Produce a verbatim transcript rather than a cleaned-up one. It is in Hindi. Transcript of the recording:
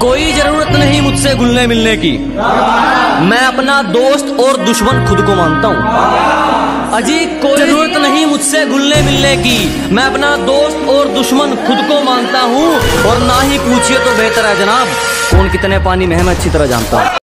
कोई जरूरत नहीं मुझसे घुलने मिलने की, मैं अपना दोस्त और दुश्मन खुद को मानता हूँ। अजी कोई जरूरत नहीं मुझसे घुलने मिलने की, मैं अपना दोस्त और दुश्मन खुद को मानता हूँ। और ना ही पूछिए तो बेहतर है जनाब, कौन कितने पानी में है मैं अच्छी तरह जानता हूँ।